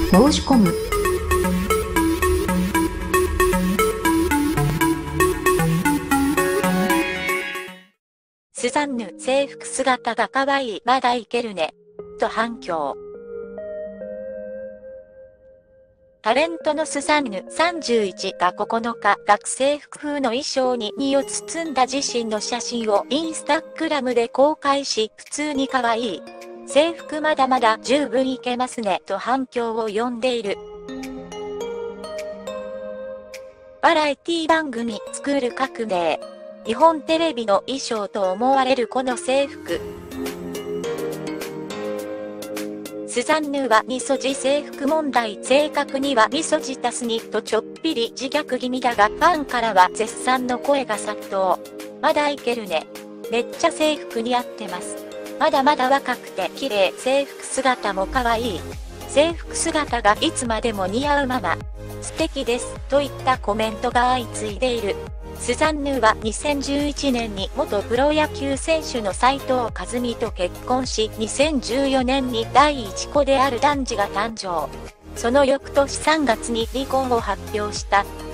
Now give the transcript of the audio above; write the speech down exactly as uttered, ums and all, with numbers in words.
申し込む。 スザンヌ制服姿が可愛い、まだいけるね。と反響。タレントのスザンヌさんじゅういちがここのか、学生服風の衣装に身を包んだ自身の写真をインスタグラムで公開し、普通に可愛い。制服まだまだ十分いけますね、と反響を呼んでいる。バラエティ番組スクール革命。日本テレビの衣装と思われるこの制服。スザンヌはみそじ制服問題、正確にはみそじ足すにとちょっぴり自虐気味だが、ファンからは絶賛の声が殺到。まだいけるね。めっちゃ制服似合ってます。まだまだ若くて綺麗、制服姿も可愛い。制服姿がいつまでも似合うまま。素敵です、といったコメントが相次いでいる。スザンヌはにせんじゅういちねんに元プロ野球選手の斉藤和美と結婚し、にせんじゅうよねんに第一子である男児が誕生。その翌年さんがつに離婚を発表した。